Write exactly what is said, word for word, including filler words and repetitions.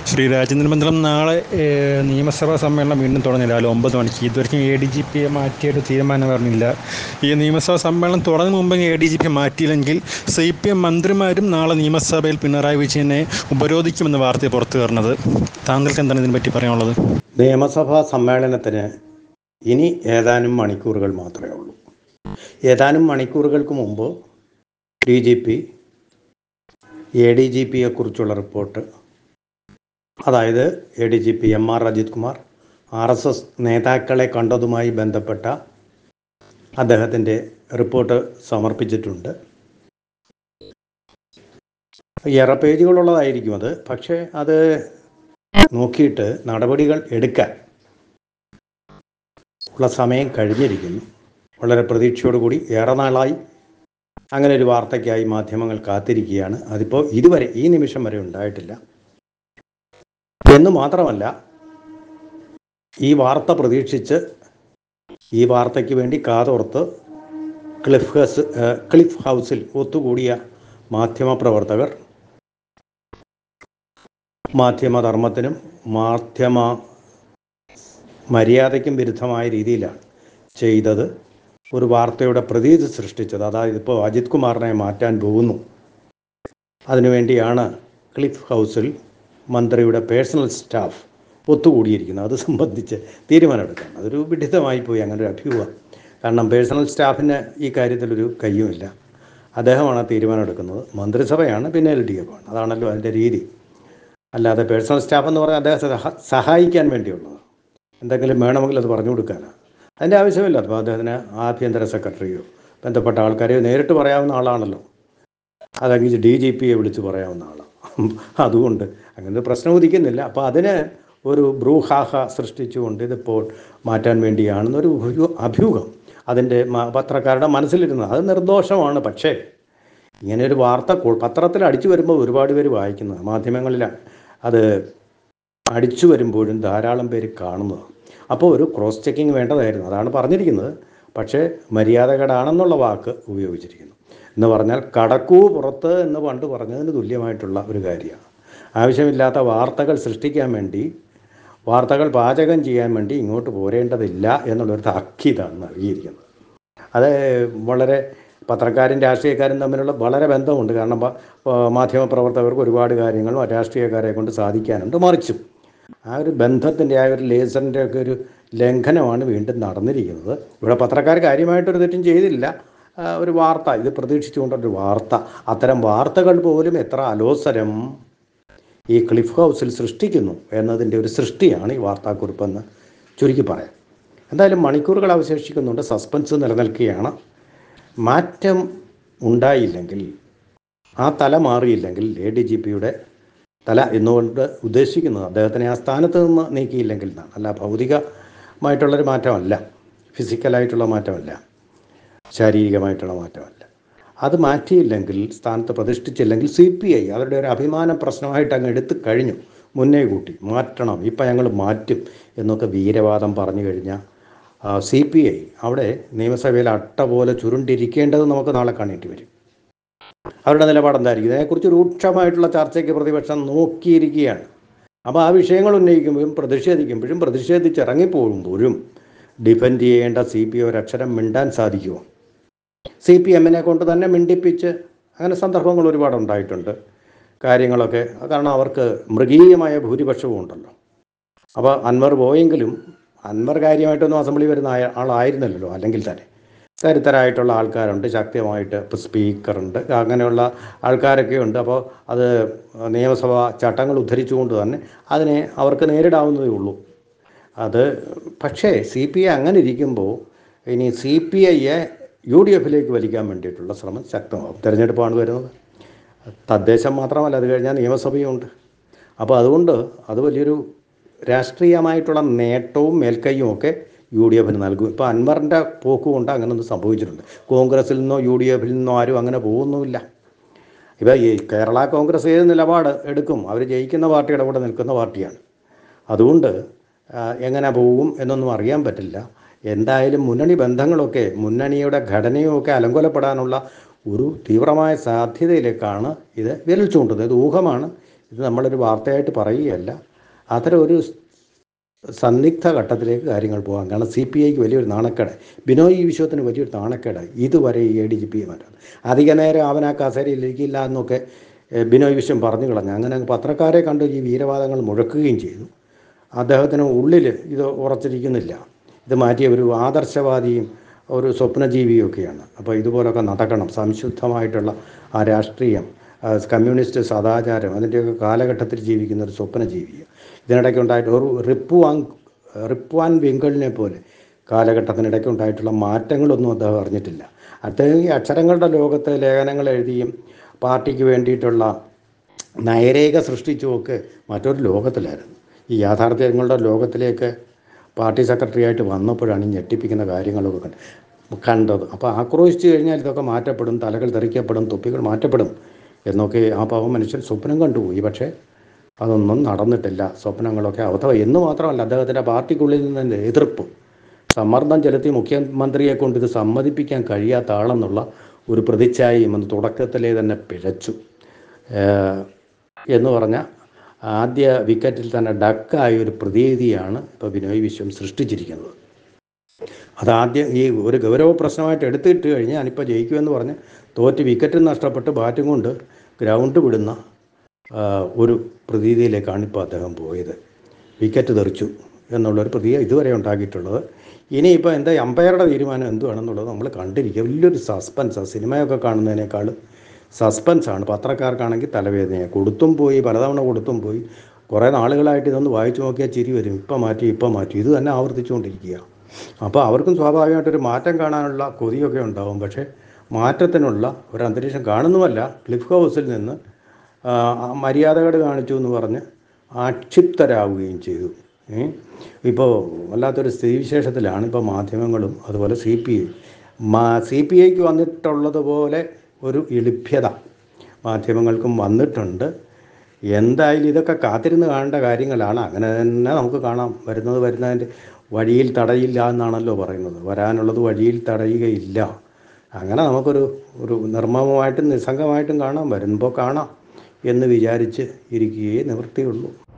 ശ്രീ രാജേന്ദ്രൻ മന്ദിരം നാളെ ഏഹ്, നിയമസഭാ സമ്മേളനം വീണ്ടും തുടങ്ങില്ല രാവിലെ ഒമ്പത് മണിക്ക്. ഇതുവരെയും എ ഡി ജി പിയെ മാറ്റിയിട്ട് തീരുമാനം പറഞ്ഞില്ല. ഈ നിയമസഭാ സമ്മേളനം തുടങ്ങും മുമ്പ് എ ഡി ജി പിയെ മാറ്റിയില്ലെങ്കിൽ സി പി എം മന്ത്രിമാരും നാളെ നിയമസഭയിൽ പിണറായി വിജയനെ ഉപരോധിക്കുമെന്ന് വാർത്ത പുറത്തു വരുന്നത്. താങ്കൾക്ക് എന്താണ് ഇതിനെപ്പറ്റി പറയാനുള്ളത്? നിയമസഭാ സമ്മേളനത്തിന് ഇനി ഏതാനും മണിക്കൂറുകൾ മാത്രമേ ഉള്ളൂ. ഏതാനും മണിക്കൂറുകൾക്ക് മുമ്പ് D G P A D G പിയെക്കുറിച്ചുള്ള റിപ്പോർട്ട്, അതായത് A D G P M R Ajith Kumar R S S നേതാക്കളെ കണ്ടതുമായി ബന്ധപ്പെട്ട അദ്ദേഹത്തിൻ്റെ റിപ്പോർട്ട് സമർപ്പിച്ചിട്ടുണ്ട്. ഏറെ പേജുകളുള്ളതായിരിക്കും അത്. പക്ഷേ അത് നോക്കിയിട്ട് നടപടികൾ എടുക്കാൻ ഉള്ള സമയം കഴിഞ്ഞിരിക്കുന്നു. വളരെ പ്രതീക്ഷയോടുകൂടി ഏറെ നാളായി അങ്ങനെ ഒരു വാർത്തയ്ക്കായി മാധ്യമങ്ങൾ കാത്തിരിക്കുകയാണ്. അതിപ്പോൾ ഇതുവരെ ഈ നിമിഷം വരെ ഉണ്ടായിട്ടില്ല എന്ന് മാത്രമല്ല, ഈ വാർത്ത പ്രതീക്ഷിച്ച് ഈ വാർത്തയ്ക്ക് വേണ്ടി കാതോർത്ത് ക്ലിഫ് ഹൗസ് ക്ലിഫ് ഹൗസിൽ ഒത്തുകൂടിയ മാധ്യമപ്രവർത്തകർ മാധ്യമധർമ്മത്തിനും മാധ്യമ മര്യാദയ്ക്കും വിരുദ്ധമായ രീതിയിലാണ് ചെയ്തത്. ഒരു വാർത്തയുടെ പ്രതീതി സൃഷ്ടിച്ചത്. അതായത് ഇപ്പോൾ അജിത് കുമാറിനെ മാറ്റാൻ പോകുന്നു, അതിനുവേണ്ടിയാണ് ക്ലിഫ് ഹൗസിൽ മന്ത്രിയുടെ പേഴ്സണൽ സ്റ്റാഫ് ഒത്തുകൂടിയിരിക്കുന്നത്. അത് സംബന്ധിച്ച് തീരുമാനമെടുക്കാൻ അതൊരു വിഡിത്തമായി പോയി അങ്ങനെ ഒരു അഭ്യൂഹം. കാരണം പേഴ്സണൽ സ്റ്റാഫിന് ഈ കാര്യത്തിലൊരു കയ്യുമില്ല. അദ്ദേഹമാണ് തീരുമാനമെടുക്കുന്നത്. മന്ത്രിസഭയാണ്, പിന്നെ എൽ ഡി എഫ് ആണ്. അതാണല്ലോ അതിൻ്റെ രീതി. അല്ലാതെ പേഴ്സണൽ സ്റ്റാഫ് എന്ന് പറഞ്ഞാൽ അദ്ദേഹത്തെ സഹായിക്കാൻ വേണ്ടിയുള്ളത്. എന്തെങ്കിലും വേണമെങ്കിൽ അത് പറഞ്ഞു കൊടുക്കാനാണ്. അതിൻ്റെ ആവശ്യമില്ല. അപ്പോൾ അദ്ദേഹത്തിന് ആഭ്യന്തര സെക്രട്ടറിയോ ബന്ധപ്പെട്ട ആൾക്കാരെയോ നേരിട്ട് പറയാവുന്ന ആളാണല്ലോ. അതെങ്കിൽ ഡി ജി പിയെ വിളിച്ച് പറയാവുന്ന ആളാണ്. അതുകൊണ്ട് അങ്ങനെ പ്രശ്നം ഉദിക്കുന്നില്ല. അപ്പോൾ അതിന് ഒരു ബ്രൂഹാഹ സൃഷ്ടിച്ചുകൊണ്ട് ഇതിപ്പോൾ മാറ്റാൻ വേണ്ടിയാണെന്നൊരു ഒരു അഭ്യൂഹം അതിൻ്റെ പത്രക്കാരുടെ മനസ്സിലിരുന്നത്. അത് നിർദോഷമാണ്. പക്ഷേ ഇങ്ങനെയൊരു വാർത്ത പത്രത്തിൽ അടിച്ചു വരുമ്പോൾ ഒരുപാട് പേര് വായിക്കുന്നത്, മാധ്യമങ്ങളിൽ അത് അടിച്ചു വരുമ്പോഴും ധാരാളം പേര് കാണുന്നത്. അപ്പോൾ ഒരു ക്രോസ് ചെക്കിങ് വേണ്ടതായിരുന്നു. അതാണ് പറഞ്ഞിരിക്കുന്നത്. പക്ഷേ മര്യാദകേടാണെന്നുള്ള വാക്ക് ഉപയോഗിച്ചിരിക്കുന്നു. എന്ന് പറഞ്ഞാൽ കടക്കൂ പുറത്ത് എന്ന് പണ്ട് പറഞ്ഞതിന് തുല്യമായിട്ടുള്ള ഒരു കാര്യമാണ്. ആവശ്യമില്ലാത്ത വാർത്തകൾ സൃഷ്ടിക്കാൻ വേണ്ടി, വാർത്തകൾ പാചകം ചെയ്യാൻ വേണ്ടി ഇങ്ങോട്ട് പോരേണ്ടതില്ല എന്നുള്ളൊരു താക്കീതാണ് നൽകിയിരിക്കുന്നത്. അത് വളരെ പത്രക്കാരും രാഷ്ട്രീയക്കാരും തമ്മിലുള്ള വളരെ ബന്ധമുണ്ട്. കാരണം മാധ്യമപ്രവർത്തകർക്ക് ഒരുപാട് കാര്യങ്ങൾ രാഷ്ട്രീയക്കാരെ കൊണ്ട് സാധിക്കാനുണ്ട്. മറിച്ചും ആ ഒരു ബന്ധത്തിൻ്റെ ആ ഒരു ലേസറിൻ്റെ ഒക്കെ ഒരു ലംഘനമാണ് വീണ്ടും നടന്നിരിക്കുന്നത്. ഇവിടെ പത്രക്കാർ കാര്യമായിട്ടൊരു തെറ്റും ചെയ്തില്ല. ഒരു വാർത്ത, ഇത് പ്രതീക്ഷിച്ചുകൊണ്ടൊരു വാർത്ത, അത്തരം വാർത്തകൾ പോലും എത്ര അലോസരം ഈ ക്ലിഫ് ഹൗസിൽ സൃഷ്ടിക്കുന്നു എന്നതിൻ്റെ ഒരു സൃഷ്ടിയാണ് ഈ വാർത്താക്കുറിപ്പെന്ന് ചുരുക്കി പറയാം. എന്തായാലും മണിക്കൂറുകൾ അവശേഷിക്കുന്നുണ്ട്. സസ്പെൻസ് നിലനിൽക്കുകയാണ്. മാറ്റം ഉണ്ടായില്ലെങ്കിൽ, ആ തല മാറിയില്ലെങ്കിൽ, എ ഡി ജി പിയുടെ തല എന്നുകൊണ്ട് ഉദ്ദേശിക്കുന്നത് അദ്ദേഹത്തിനെ ആ സ്ഥാനത്ത് നിന്ന് നീക്കിയില്ലെങ്കിൽ എന്നാണ്. അല്ല ഭൗതികമായിട്ടുള്ളൊരു മാറ്റമല്ല, ഫിസിക്കലായിട്ടുള്ള മാറ്റമല്ല, ശാരീരികമായിട്ടുള്ള മാറ്റമല്ല. അത് മാറ്റിയില്ലെങ്കിൽ, സ്ഥാനത്ത് പ്രതിഷ്ഠിച്ചില്ലെങ്കിൽ സി പി ഐ അവരുടെ ഒരു അഭിമാന പ്രശ്നമായിട്ട് അങ്ങ് എടുത്തു കഴിഞ്ഞു. മുന്നേ കൂട്ടി മാറ്റണം, ഇപ്പം ഞങ്ങൾ മാറ്റും എന്നൊക്കെ വീരവാദം പറഞ്ഞു കഴിഞ്ഞാൽ സി പി ഐ അവിടെ നിയമസഭയിൽ അട്ട പോലെ ചുരുണ്ടിരിക്കേണ്ടത് നമുക്ക് നാളെ കാണേണ്ടി വരും. അവരുടെ നിലപാടെന്തായിരിക്കും? ഇതിനെക്കുറിച്ച് രൂക്ഷമായിട്ടുള്ള ചർച്ചയ്ക്ക് പ്രതിപക്ഷം നോക്കിയിരിക്കുകയാണ്. അപ്പോൾ ആ വിഷയങ്ങൾ ഉന്നയിക്കുമ്പോഴും പ്രതിഷേധിക്കുമ്പോഴും പ്രതിഷേധിച്ചിറങ്ങിപ്പോകുമ്പോഴും ഡിഫെൻഡ് ചെയ്യേണ്ട സി പി ഐ ഒരക്ഷരം മിണ്ടാൻ സാധിക്കുമോ? സി പി എമ്മിനെ കൊണ്ട് തന്നെ മിണ്ടിപ്പിച്ച് അങ്ങനെ സന്ദർഭങ്ങൾ ഒരുപാടുണ്ടായിട്ടുണ്ട്. കാര്യങ്ങളൊക്കെ കാരണം അവർക്ക് മൃഗീയമായ ഭൂരിപക്ഷവും ഉണ്ടല്ലോ. അപ്പോൾ അൻവർ പോയെങ്കിലും അൻവർ കാര്യമായിട്ടൊന്നും അസംബ്ലി വരുന്ന ആളായിരുന്നല്ലോ. അല്ലെങ്കിൽ തന്നെ കരുത്തരായിട്ടുള്ള ആൾക്കാരുണ്ട്, ശക്തമായിട്ട് ഇപ്പോൾ സ്പീക്കറുണ്ട്, അങ്ങനെയുള്ള ആൾക്കാരൊക്കെ ഉണ്ട്. അപ്പോൾ അത് നിയമസഭാ ചട്ടങ്ങൾ ഉദ്ധരിച്ചുകൊണ്ട് തന്നെ അതിനെ അവർക്ക് നേരിടാവുന്നതേ ഉള്ളൂ. അത് പക്ഷേ സി പി ഐ അങ്ങനെ ഇരിക്കുമ്പോൾ ഇനി സി പി ഐയെ യു ഡി എഫിലേക്ക് വലിക്കാൻ വേണ്ടിയിട്ടുള്ള ശ്രമം ശക്തമാകും. തിരഞ്ഞെടുപ്പാണ് വരുന്നത്. തദ്ദേശം മാത്രമല്ല, അത് കഴിഞ്ഞാൽ നിയമസഭയുണ്ട്. അപ്പോൾ അതുകൊണ്ട് അത് വലിയൊരു രാഷ്ട്രീയമായിട്ടുള്ള നേട്ടവും മേൽക്കൈയും ഒക്കെ യു ഡി എഫിന് നൽകും. ഇപ്പോൾ അൻവറിൻ്റെ പോക്കുകൊണ്ട് അങ്ങനെ ഒന്നും സംഭവിച്ചിട്ടുണ്ട്. കോൺഗ്രസിൽ നിന്നോ യു ഡി എഫിൽ നിന്നോ ആരും അങ്ങനെ പോകുന്നുമില്ല. ഇപ്പോൾ ഈ കേരള കോൺഗ്രസ് ഏത് നിലപാട് എടുക്കും? അവർ ജയിക്കുന്ന പാർട്ടിയുടെ കൂടെ നിൽക്കുന്ന പാർട്ടിയാണ്. അതുകൊണ്ട് എങ്ങനെ പോകും എന്നൊന്നും അറിയാൻ പറ്റില്ല. എന്തായാലും മുന്നണി ബന്ധങ്ങളൊക്കെ, മുന്നണിയുടെ ഘടനയുമൊക്കെ അലങ്കോലപ്പെടാനുള്ള ഒരു തീവ്രമായ സാധ്യതയിലേക്കാണ് ഇത് വിരൽ ചൂണ്ടുന്നത്. ഇത് ഊഹമാണ്. ഇത് നമ്മളൊരു വാർത്തയായിട്ട് പറയുകയല്ല. അത്തരം ഒരു സന്നിഗ്ധ ഘട്ടത്തിലേക്ക് കാര്യങ്ങൾ പോകാം. കാരണം സി പി ഐക്ക് വലിയൊരു നാണക്കേട്, ബിനോയ് വിശ്വത്തിന് വലിയൊരു നാണക്കേട് ഇതുവരെ ഈ എ ഡി ജി പി മാറ്റാണ്. അധിക നേരം അവൻ ആ കസേരയിൽ ഇരിക്കില്ല എന്നൊക്കെ ബിനോയ് വിശ്വം പറഞ്ഞു കളഞ്ഞു. അങ്ങനെ പത്രക്കാരെ കണ്ട് ഈ വീരവാദങ്ങൾ മുഴക്കുകയും ചെയ്തു. അദ്ദേഹത്തിന് ഉള്ളിൽ ഇത് ഉറച്ചിരിക്കുന്നില്ല. ഇത് മാറ്റിയ ഒരു ആദർശവാദിയും ഒരു സ്വപ്നജീവിയും ഒക്കെയാണ്. അപ്പോൾ ഇതുപോലൊക്കെ നടക്കണം. സംശുദ്ധമായിട്ടുള്ള ആ രാഷ്ട്രീയം, കമ്മ്യൂണിസ്റ്റ് സദാചാരം, അതിൻ്റെയൊക്കെ കാലഘട്ടത്തിൽ ജീവിക്കുന്ന ഒരു സ്വപ്നജീവിയാണ്. ഇതിനിടയ്ക്കുണ്ടായിട്ട് ഒരു റിപ്പുവാൻ റിപ്വാൻ വെങ്കലിനെ പോലെ കാലഘട്ടത്തിനിടയ്ക്കുണ്ടായിട്ടുള്ള മാറ്റങ്ങളൊന്നും അദ്ദേഹം അറിഞ്ഞിട്ടില്ല. അദ്ദേഹം ഈ അക്ഷരങ്ങളുടെ ലോകത്ത് ലേഖനങ്ങൾ എഴുതിയും പാർട്ടിക്ക് വേണ്ടിയിട്ടുള്ള നയരേഖ സൃഷ്ടിച്ചുമൊക്കെ മറ്റൊരു ലോകത്തിലായിരുന്നു. ഈ യാഥാർത്ഥ്യങ്ങളുടെ ലോകത്തിലേക്ക് പാർട്ടി സെക്രട്ടറി ആയിട്ട് വന്നപ്പോഴാണ് ഈ ഞെട്ടിപ്പിക്കുന്ന കാര്യങ്ങളൊക്കെ കണ്ടത്. അപ്പോൾ ആക്രോശിച്ചു കഴിഞ്ഞാൽ ഇതൊക്കെ മാറ്റപ്പെടും, തലകൾ തെറിക്കപ്പെടും, തൊപ്പികൾ മാറ്റപ്പെടും എന്നൊക്കെ ആ പാവം മനുഷ്യൻ സ്വപ്നം കണ്ടുപോയി. പക്ഷേ അതൊന്നും നടന്നിട്ടില്ല. സ്വപ്നങ്ങളൊക്കെ അബദ്ധം എന്ന് മാത്രമല്ല, അദ്ദേഹത്തിൻ്റെ പാർട്ടിക്കുള്ളിൽ നിന്ന് എതിർപ്പ്, സമ്മർദ്ദം ചെലുത്തി മുഖ്യമന്ത്രിയെ കൊണ്ട് ഇത് സമ്മതിപ്പിക്കാൻ കഴിയാത്ത ആളെന്നുള്ള ഒരു പ്രതിച്ഛായയും എന്ന് തുടക്കത്തിലേ തന്നെ പിഴച്ചു എന്ന് പറഞ്ഞാൽ ആദ്യ വിക്കറ്റിൽ തന്നെ ഡക്കായ ഒരു പ്രതീതിയാണ് ഇപ്പോൾ ബിനോയ് വിശ്വം സൃഷ്ടിച്ചിരിക്കുന്നത്. അതാദ്യം ഈ ഒരു ഗൗരവ പ്രശ്നമായിട്ട് എടുത്തിട്ട് കഴിഞ്ഞാൽ ഞാനിപ്പോൾ ജയിക്കുമെന്ന് പറഞ്ഞ് തോറ്റ് വിക്കറ്റ് നഷ്ടപ്പെട്ട് ബാറ്റും കൊണ്ട് ഗ്രൗണ്ട് വിടുന്ന ഒരു പ്രതീതിയിലേക്കാണ് ഇപ്പോൾ അദ്ദേഹം പോയത്. വിക്കറ്റ് തെറിച്ചു എന്നുള്ളൊരു പ്രതീതി ഇതുവരെ ഉണ്ടാക്കിയിട്ടുള്ളത്. ഇനിയിപ്പോൾ എന്താ അമ്പയറുടെ തീരുമാനം എന്തുവാണെന്നുള്ളത് നമ്മൾ കണ്ടിരിക്കുക. വലിയൊരു സസ്പെൻസാണ്. സിനിമയൊക്കെ കാണുന്നതിനേക്കാൾ സസ്പെൻസാണ്. പത്രക്കാർക്കാണെങ്കിൽ തലവേദനയാണ്. കൊടുത്തും പോയി, പലതവണ കൊടുത്തും പോയി. കുറേ നാളുകളായിട്ട് ഇതൊന്ന് വായിച്ചു നോക്കിയാൽ ചിരി വരും. ഇപ്പം മാറ്റി ഇപ്പം മാറ്റി ഇത് തന്നെ ആവർത്തിച്ചുകൊണ്ടിരിക്കുക. അപ്പോൾ അവർക്കും സ്വാഭാവികമായിട്ടൊരു മാറ്റം കാണാനുള്ള കൊതിയൊക്കെ ഉണ്ടാവും. പക്ഷേ മാറ്റത്തിനുള്ള ഒരു അന്തരീക്ഷം കാണുന്നുമല്ല. ക്ലിഫ് ഹൗസിൽ നിന്ന് മര്യാദകേട് കാണിച്ചു എന്ന് പറഞ്ഞ് ആക്ഷിപ്തരാവുകയും ചെയ്തു. ഇപ്പോൾ വല്ലാത്തൊരു സ്ഥിതിവിശേഷത്തിലാണ് ഇപ്പോൾ മാധ്യമങ്ങളും അതുപോലെ സി പി ഐ മാ സി പി ഐക്ക് വന്നിട്ടുള്ളതുപോലെ ഒരു എളിഭ്യത മാധ്യമങ്ങൾക്കും വന്നിട്ടുണ്ട്. എന്തായാലും ഇതൊക്കെ കാത്തിരുന്ന് കാണേണ്ട കാര്യങ്ങളാണ്. അങ്ങനെ തന്നെ നമുക്ക് കാണാം. വരുന്നത് വരുന്നതിൻ്റെ വഴിയിൽ തടയില്ല എന്നാണല്ലോ പറയുന്നത്. വരാനുള്ളത് വഴിയിൽ തടയുകയില്ല. അങ്ങനെ നമുക്കൊരു ഒരു നിർമ്മമമായിട്ടും നിസ്സംഗമായിട്ടും കാണാം. വരുമ്പോൾ കാണാം എന്ന് വിചാരിച്ച് ഇരിക്കുകയേ നിവൃത്തിയുള്ളൂ.